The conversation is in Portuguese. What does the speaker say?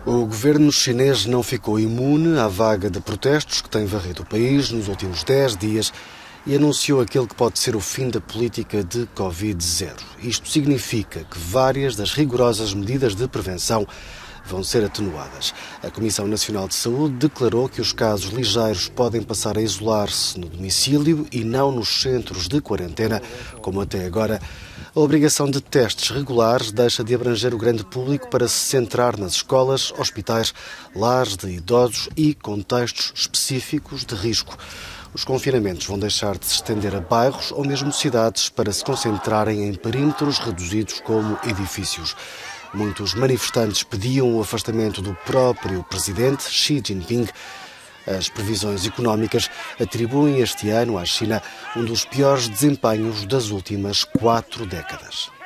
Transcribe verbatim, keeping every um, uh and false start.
O governo chinês não ficou imune à vaga de protestos que tem varrido o país nos últimos dez dias e anunciou aquele que pode ser o fim da política de Covid zero. Isto significa que várias das rigorosas medidas de prevenção vão ser atenuadas. A Comissão Nacional de Saúde declarou que os casos ligeiros podem passar a isolar-se no domicílio e não nos centros de quarentena, como até agora. A obrigação de testes regulares deixa de abranger o grande público para se centrar nas escolas, hospitais, lares de idosos e contextos específicos de risco. Os confinamentos vão deixar de se estender a bairros ou mesmo cidades para se concentrarem em perímetros reduzidos como edifícios. Muitos manifestantes pediam o afastamento do próprio presidente Xi Jinping. As previsões económicas atribuem este ano à China um dos piores desempenhos das últimas quatro décadas.